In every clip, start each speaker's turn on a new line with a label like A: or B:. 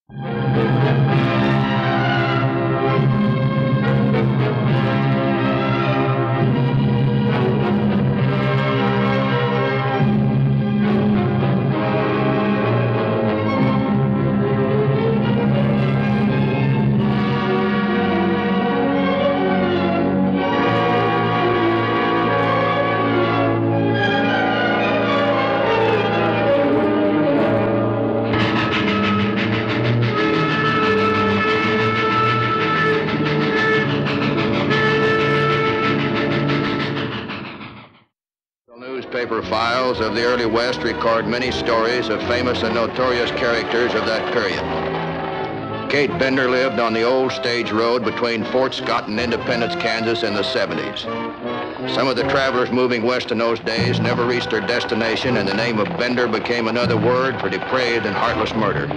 A: Files of the early West record many stories of famous and notorious characters of that period. Kate Bender lived on the old stage road between Fort Scott and Independence, Kansas in the 70s. Some of the travelers moving west in those days never reached their destination, and the name of Bender became another word for depraved and heartless murder.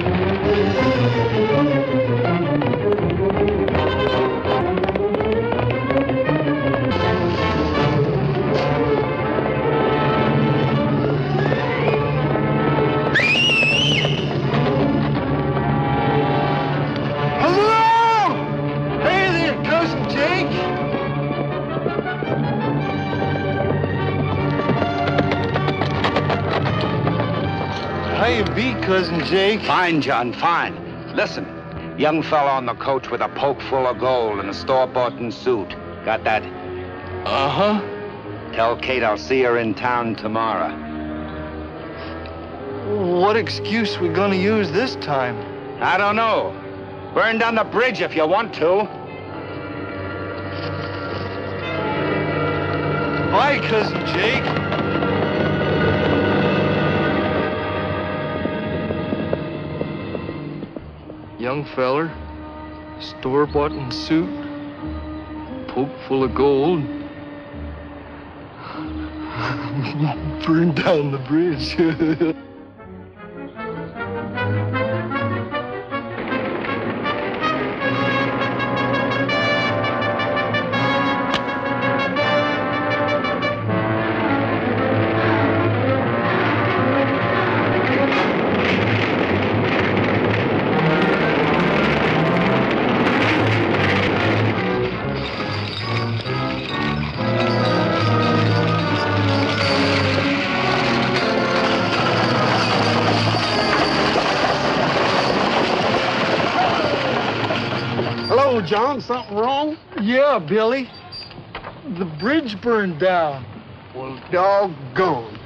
B: Cousin Jake?
C: Fine, John, fine. Listen, young fella on the coach with a poke full of gold and a store-bought suit. Got that?
B: Uh-huh.
C: Tell Kate I'll see her in town tomorrow.
B: What excuse we gonna use this time?
C: I don't know. Burn down the bridge if you want to.
B: Bye, Cousin Jake. Young feller, store-bought suit, poke full of gold. Burn down the bridge.
D: John, something wrong?
B: Yeah, Billy. The bridge burned down.
D: Well, doggone.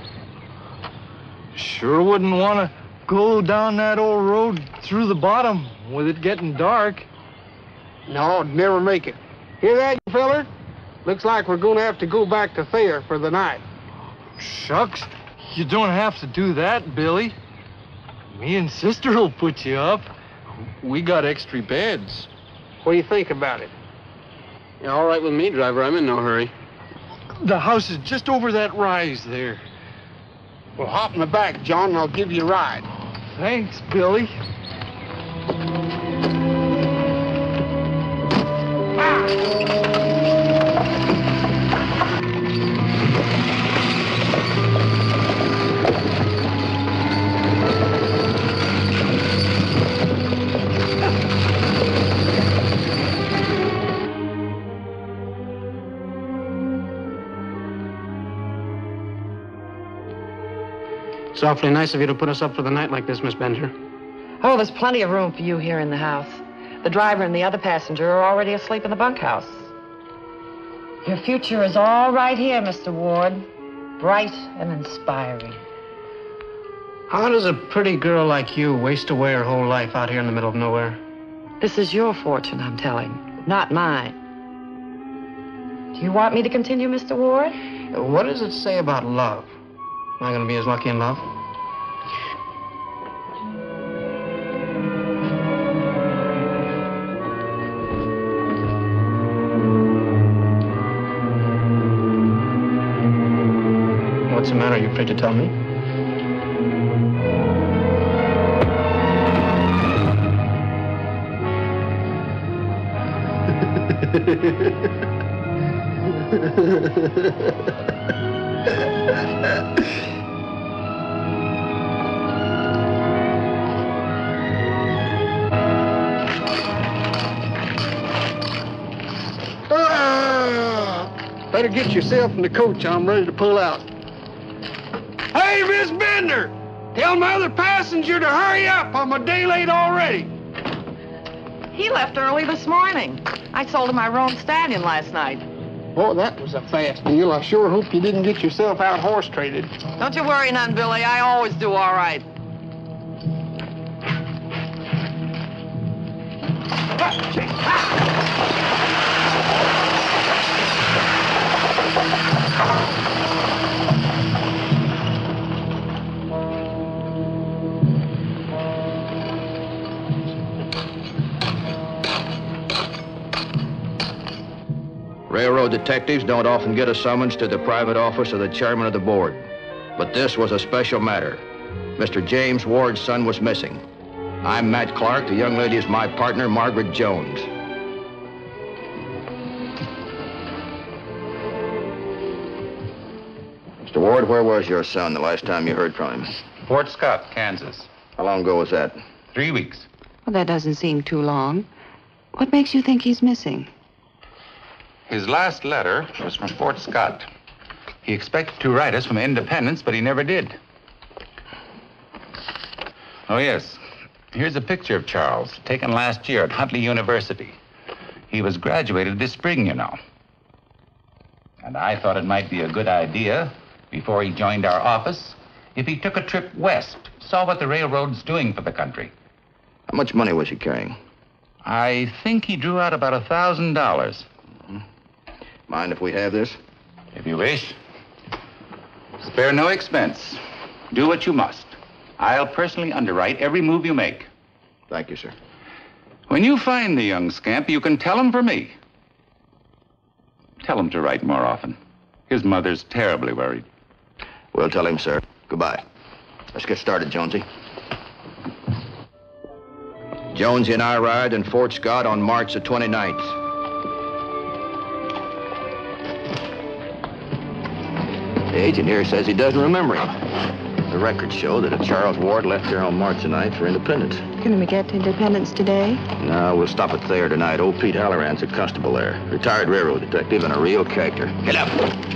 B: Sure wouldn't want to go down that old road through the bottom with it getting dark.
D: No, I'd never make it. Hear that, you feller? Looks like we're going to have to go back to Thayer for the night.
B: Shucks, you don't have to do that, Billy. Me and Sister will put you up. We got extra beds.
D: What do you think about it?
E: Yeah, all right with me, driver. I'm in no hurry.
B: The house is just over that rise there.
D: Well, hop in the back, John, and I'll give you a ride.
B: Thanks, Billy.
E: It's awfully nice of you to put us up for the night like this, Miss Bender.
F: Oh, there's plenty of room for you here in the house. The driver and the other passenger are already asleep in the bunkhouse. Your future is all right here, Mr. Ward. Bright and inspiring.
E: How does a pretty girl like you waste away her whole life out here in the middle of nowhere?
F: This is your fortune, I'm telling, not mine. Do you want me to continue, Mr. Ward?
E: What does it say about love? Am I going to be as lucky in love? What's the matter? Are you afraid to tell me?
D: Better get yourself in the coach. I'm ready to pull out. Hey, Miss Bender! Tell my other passenger to hurry up. I'm a day late already.
F: He left early this morning. I sold him my roan stallion last night.
D: Boy, that was a fast deal. I sure hope you didn't get yourself out horse traded.
F: Don't you worry none, Billy. I always do all right.
A: Railroad detectives don't often get a summons to the private office of the chairman of the board. But this was a special matter. Mr. James Ward's son was missing. I'm Matt Clark. The young lady is my partner, Margaret Jones. Mr. Ward, where was your son the last time you heard from him?
C: Fort Scott, Kansas.
A: How long ago was that?
C: 3 weeks.
G: Well, that doesn't seem too long. What makes you think he's missing?
C: His last letter was from Fort Scott. He expected to write us from Independence, but he never did. Oh, yes. Here's a picture of Charles, taken last year at Huntley University. He was graduated this spring, you know. And I thought it might be a good idea, before he joined our office, if he took a trip west, saw what the railroad's doing for the country.
A: How much money was he carrying?
C: I think he drew out about $1,000.
A: Mind if we have this?
C: If you wish. Spare no expense. Do what you must. I'll personally underwrite every move you make.
A: Thank you, sir.
C: When you find the young scamp, you can tell him for me. Tell him to write more often. His mother's terribly worried.
A: We'll tell him, sir. Goodbye. Let's get started, Jonesy. Jonesy and I arrived in Fort Scott on March the 29th. The agent here says he doesn't remember him. The records show that Charles Ward left here on March the 9th for Independence.
G: Can we get to Independence today?
A: No, we'll stop at Thayer tonight. Old Pete Halloran's a constable there. Retired railroad detective and a real character. Get up!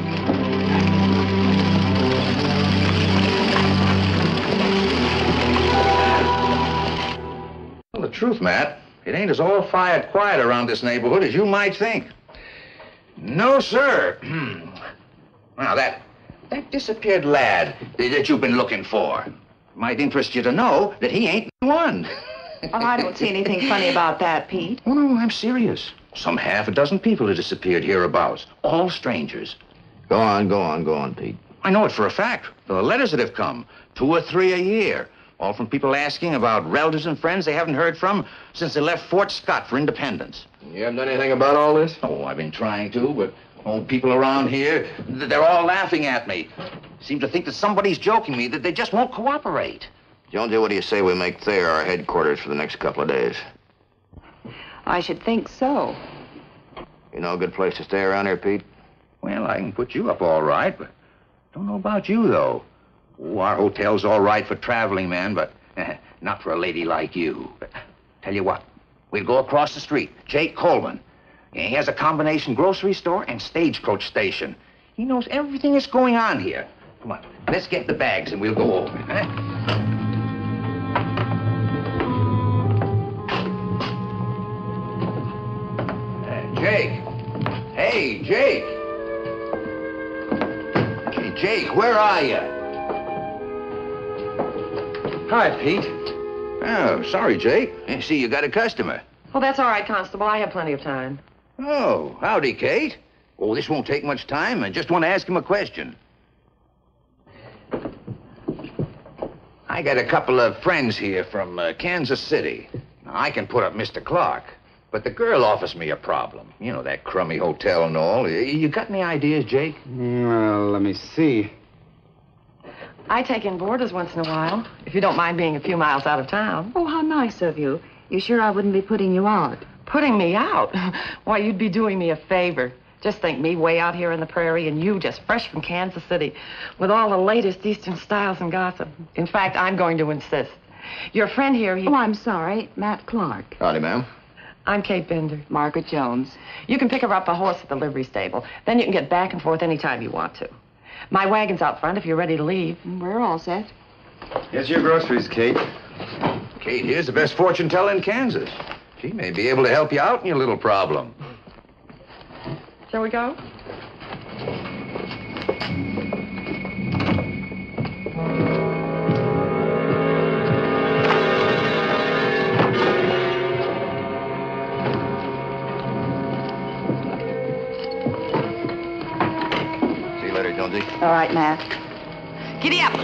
A: Well, the truth, Matt, it ain't as all-fired quiet around this neighborhood as you might think.
C: No, sir. Now, that disappeared lad that you've been looking for. Might interest you to know that he ain't one.
F: Well, I don't see anything funny about that, Pete.
C: Oh, no, I'm serious. Some half a dozen people have disappeared hereabouts. All strangers.
A: Go on, Pete.
C: I know it for a fact. The letters that have come, 2 or 3 a year. All from people asking about relatives and friends they haven't heard from since they left Fort Scott for Independence.
A: You haven't done anything about all this?
C: Oh, I've been trying to, but old people around here, they're all laughing at me. Seem to think that somebody's joking me, that they just won't cooperate.
A: Jonesy, what do you say we make Thayer our headquarters for the next couple of days?
G: I should think so.
A: You know a good place to stay around here, Pete?
C: Well, I can put you up all right, but don't know about you, though. Oh, our hotel's all right for traveling men, but not for a lady like you. But tell you what, we'll go across the street. Jake Coleman. He has a combination grocery store and stagecoach station. He knows everything that's going on here. Come on, let's get the bags and we'll go over. Jake. Hey, Jake. Hey, Jake, where are you?
B: Hi, Pete.
C: Oh, sorry, Jake. I see you got a customer.
F: Well, that's all right, Constable. I have plenty of time.
C: Oh, howdy, Kate. Oh, this won't take much time. I just want to ask him a question. I got a couple of friends here from Kansas City. Now, I can put up Mr. Clark, but the girl offers me a problem. You know, that crummy hotel and all. You got any ideas, Jake?
B: Well, let me see.
F: I take in boarders once in a while, if you don't mind being a few miles out of town.
G: Oh, how nice of you. You sure I wouldn't be putting you out?
F: Putting me out? Why, you'd be doing me a favor. Just think, me way out here in the prairie and you just fresh from Kansas City with all the latest Eastern styles and gossip. In fact, I'm going to insist. Your friend here,
G: Oh, I'm sorry. Matt Clark.
A: Howdy, ma'am.
F: I'm Kate Bender.
G: Margaret Jones.
F: You can pick her up a horse at the livery stable. Then you can get back and forth anytime you want to. My wagon's out front if you're ready to leave.
G: We're all set.
H: Here's your groceries, Kate.
C: Kate, here's the best fortune teller in Kansas. She may be able to help you out in your little problem.
F: Shall we go?
A: See you later, Jonesy.
G: All right, Matt.
F: Giddy up!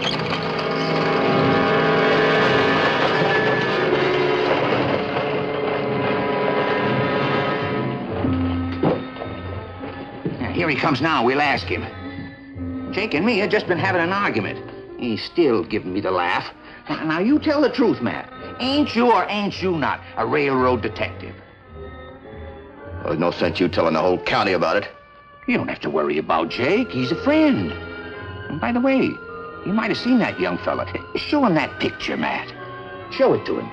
C: Here he comes now. We'll ask him. Jake and me have just been having an argument. He's still giving me the laugh. Now, you tell the truth, Matt. Ain't you or ain't you not a railroad detective?
A: Well, there's no sense you telling the whole county about it.
C: You don't have to worry about Jake. He's a friend. And by the way, you might have seen that young fella. Show him that picture, Matt. Show it to him.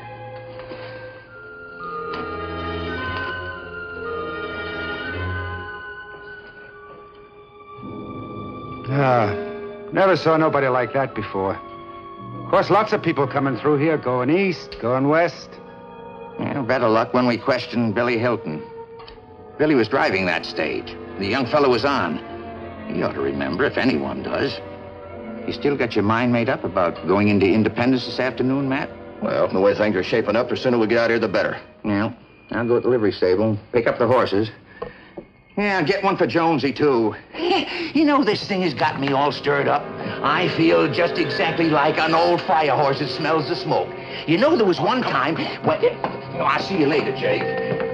H: Never saw nobody like that before. Of course, lots of people coming through here, going east, going west.
C: Well, better luck when we questioned Billy Hilton. Billy was driving that stage. The young fellow was on. He ought to remember, if anyone does. You still got your mind made up about going into Independence this afternoon, Matt?
A: Well, the way things are shaping up, the sooner we get out of here, the better.
C: Yeah. I'll go to the livery stable, pick up the horses. Yeah, get one for Jonesy, too. You know, this thing has got me all stirred up. I feel just exactly like an old fire horse that smells the smoke. You know, there was one time when... I'll see you later, Jake.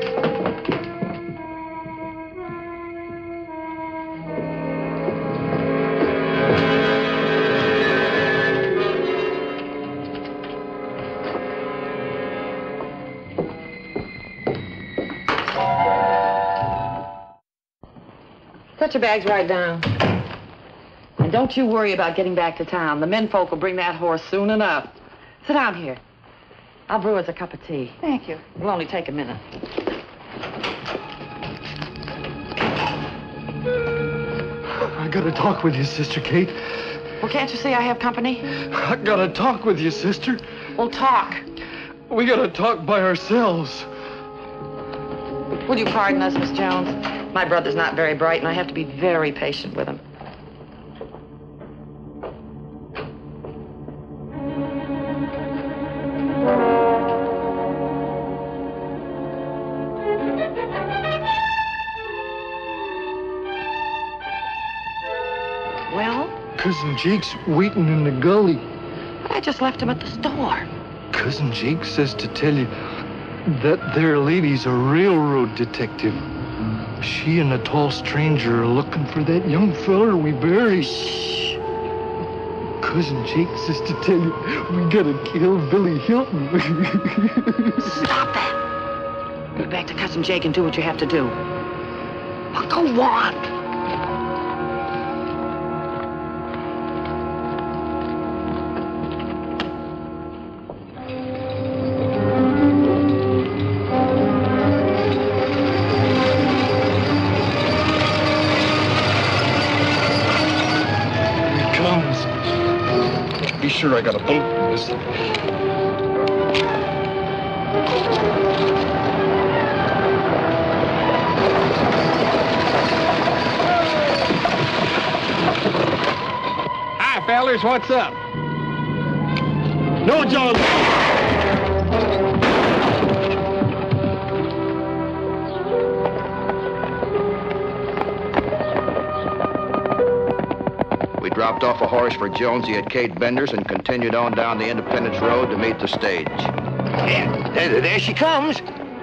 F: Set your bags right down. And don't you worry about getting back to town. The menfolk will bring that horse soon enough. Sit down here. I'll brew us a cup of tea.
G: Thank you.
F: It'll only take a minute.
B: I gotta talk with you, Sister Kate.
F: Well, can't you see I have company?
B: I gotta talk with you, sister.
F: Well, talk.
B: We gotta talk by ourselves.
F: Will you pardon us, Miss Jones? My brother's not very bright, and I have to be very patient with him. Well?
B: Cousin Jake's waiting in the gully.
F: I just left him at the store.
B: Cousin Jake says to tell you that there lady's a railroad detective. She and a tall stranger are looking for that young feller we buried.
F: Shh.
B: Cousin Jake says to tell you we gotta kill Billy Hilton.
F: Stop that. Get back to Cousin Jake and do what you have to do. Well, go on.
B: Be sure I got a boat in this.
D: Hi, fellas, what's up? No, John.
A: We dropped off a horse for Jonesy at Kate Bender's and continued on down the Independence Road to meet the stage.
C: Yeah, there she comes.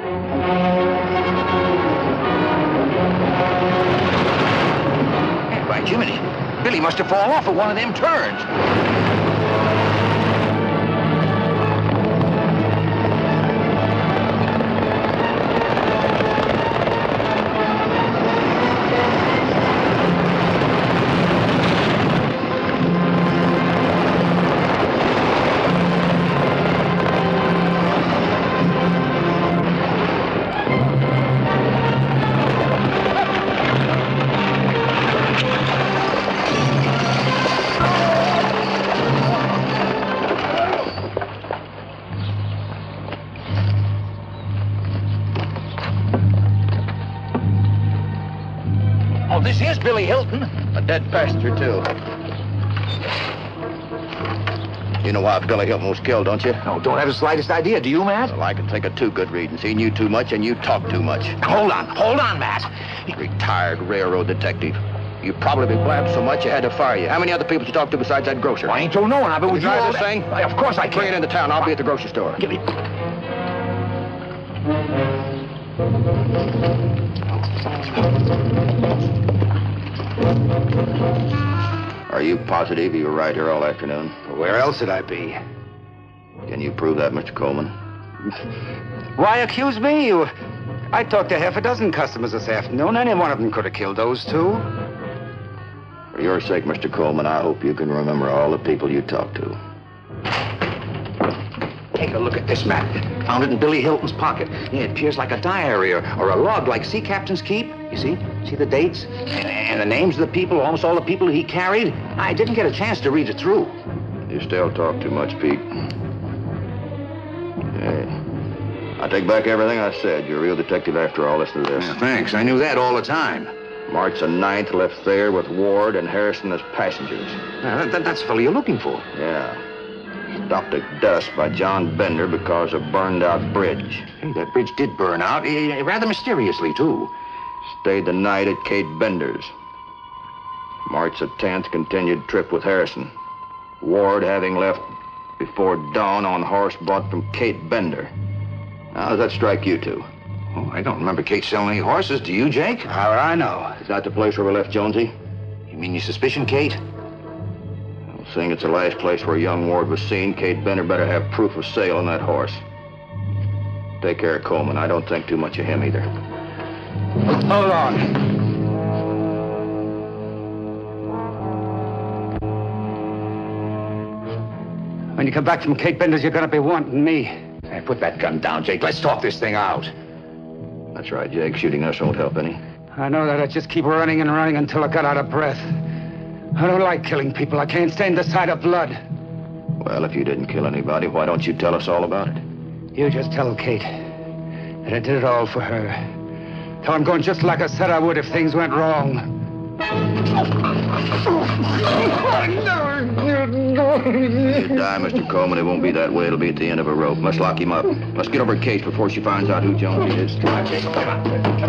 C: Hey, by Jiminy, Billy must have fallen off at one of them turns. this is Billy Hilton.
A: A dead passenger, too. You know why Billy Hilton was killed, don't you?
C: No, don't have the slightest idea. Do you, Matt?
A: Well, I can think of two good reasons. He knew too much and you talked too much.
C: Hold on, Matt.
A: Retired railroad detective. You probably blabbed so much you had to fire you. How many other people did you talk to besides that grocer?
C: I ain't told no one. I've been with you
A: drive
C: all
A: this
C: day.
A: thing?
C: Of course I can.
A: Bring it into town. I'll be at the grocery store.
C: Give me...
A: Are you positive you were right here all afternoon?
H: Where else would I be?
A: Can you prove that, Mr. Coleman?
H: Why accuse me? I talked to half a dozen customers this afternoon. Any one of them could have killed those two.
A: For your sake, Mr. Coleman, I hope you can remember all the people you talked to.
C: Take a look at this, Matt. Found it in Billy Hilton's pocket. Yeah, it appears like a diary or a log like sea captains keep. You see? See the dates? And the names of the people, almost all the people he carried? I didn't get a chance to read it through.
A: You still talk too much, Pete. Hey, I take back everything I said. You're a real detective after all. Listen to this.
C: Yeah, thanks. I knew that all the time.
A: March the 9th left there with Ward and Harrison as passengers.
C: Yeah, that's the fellow you're looking for.
A: Yeah. Stopped at dusk by John Bender because of burned-out bridge.
C: Hey, that bridge did burn out, rather mysteriously, too.
A: Stayed the night at Kate Bender's. March the 10th, continued trip with Harrison. Ward having left before dawn on horse bought from Kate Bender. How does that strike you two?
C: Oh, I don't remember Kate selling any horses. Do you, Jake?
H: How would I know?
A: Is that the place where we left Jonesy?
C: You mean you suspicion Kate?
A: Well, seeing it's the last place where young Ward was seen, Kate Bender better have proof of sale on that horse. Take care of Coleman. I don't think too much of him either.
H: Hold on. When you come back from Kate Bender's, you're gonna be wanting me.
C: Hey, put that gun down, Jake. Let's talk this thing out.
A: That's right, Jake. Shooting us won't help any.
H: I know that. I just keep running and running until I got out of breath. I don't like killing people. I can't stand the sight of blood.
A: Well, if you didn't kill anybody, why don't you tell us all about it?
H: You just tell Kate that I did it all for her. Tell I'm going just like I said I would if things went wrong.
A: You die, Mr. Coleman. It won't be that way. It'll be at the end of a rope. Let's lock him up. Let's get over to Kate before she finds out who Jonesy is. Come on, Jake. Come on.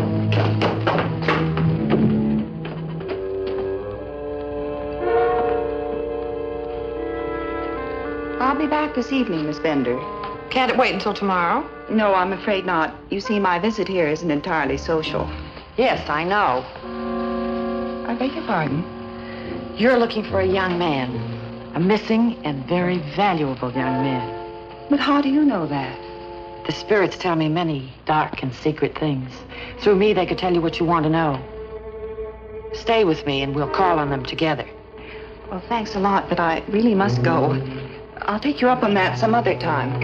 G: I'll be back this evening, Miss Bender.
F: Can't it wait until tomorrow?
G: No, I'm afraid not. You see, my visit here isn't entirely social.
F: Yes, I know.
G: I beg your pardon?
F: You're looking for a young man. A missing and very valuable young man.
G: But how do you know that?
F: The spirits tell me many dark and secret things. Through me, they could tell you what you want to know. Stay with me and we'll call on them together.
G: Well, thanks a lot, but I really must go. I'll take you up on that some other time.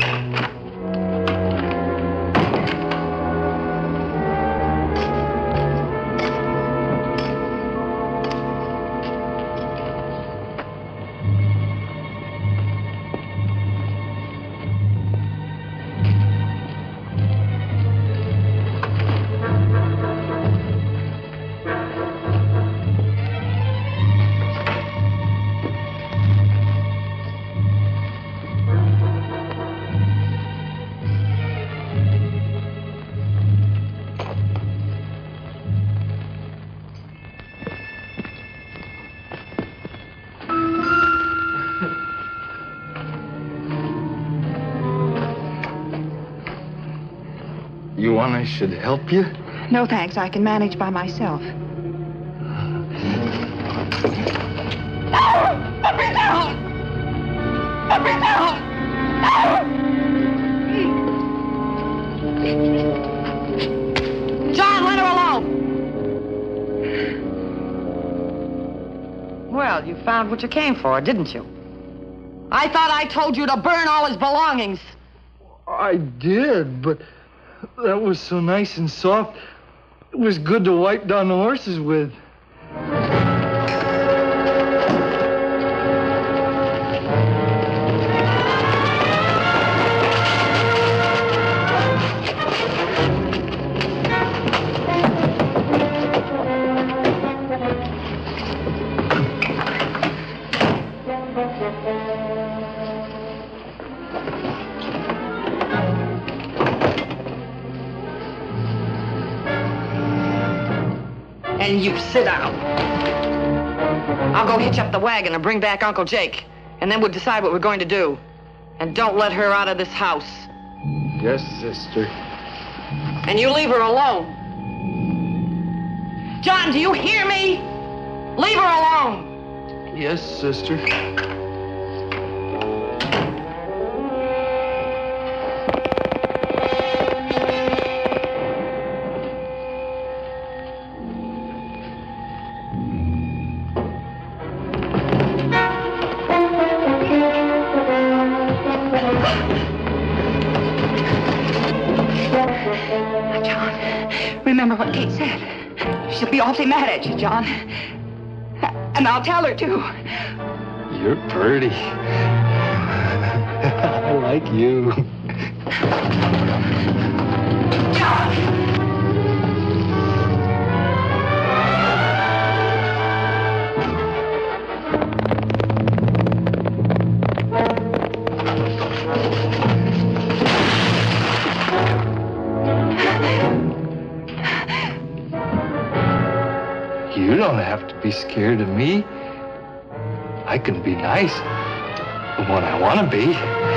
B: You want I should help you?
G: No, thanks. I can manage by myself. Let me down! Let me down!
F: John, let her alone! Well, you found what you came for, didn't you? I thought I told you to burn all his belongings.
B: I did, but that was so nice and soft. It was good to wipe down the horses with.
F: And you sit down. I'll go hitch up the wagon and bring back Uncle Jake. And then we'll decide what we're going to do. And don't let her out of this house.
B: Yes, sister.
F: And you leave her alone. John, do you hear me? Leave her alone.
B: Yes, sister.
G: John, remember what Kate said. She'll be awfully mad at you, John. And I'll tell her, too.
B: You're pretty. I like you.
G: John!
B: You don't have to be scared of me. I can be nice when I want to be.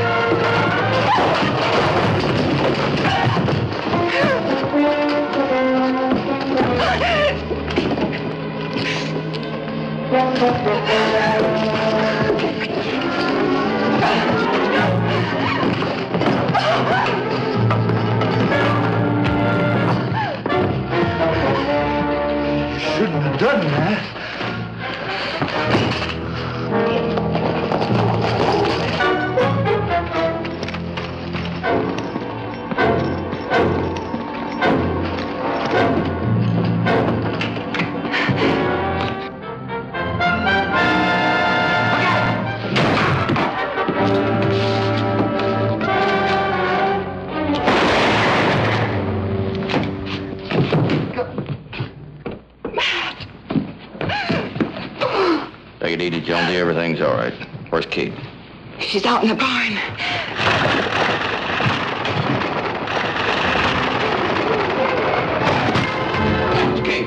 B: Shouldn't have done that.
A: Take it easy, Jonesy. Everything's all right. Where's Kate?
G: She's out in the barn.
A: Kate.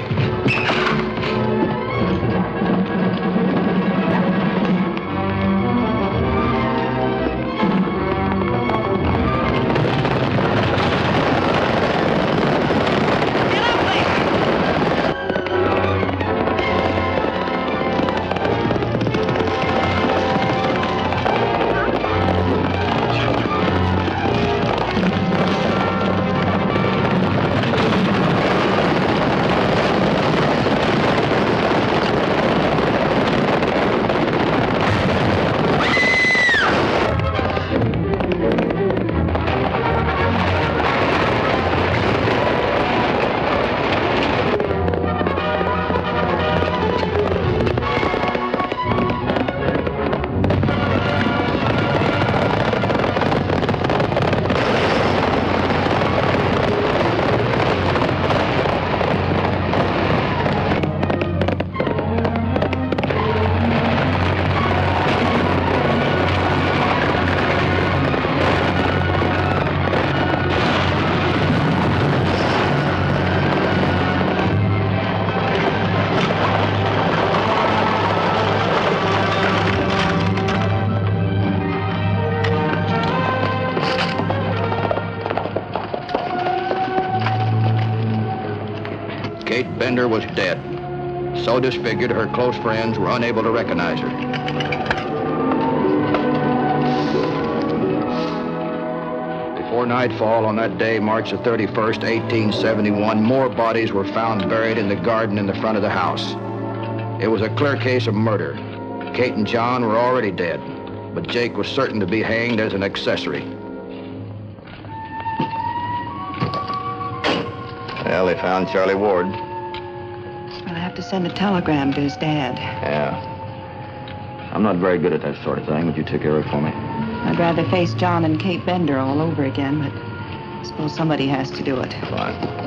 A: Kate Bender was dead. So disfigured, her close friends were unable to recognize her. Before nightfall on that day, March the 31st, 1871, more bodies were found buried in the garden in the front of the house. It was a clear case of murder. Kate and John were already dead, but Jake was certain to be hanged as an accessory. Well, they found Charlie Ward.
G: I'll have to send a telegram to his dad.
A: Yeah. I'm not very good at that sort of thing. Would you take care of it for me?
G: I'd rather face John and Kate Bender all over again, but I suppose somebody has to do it.
A: Fine.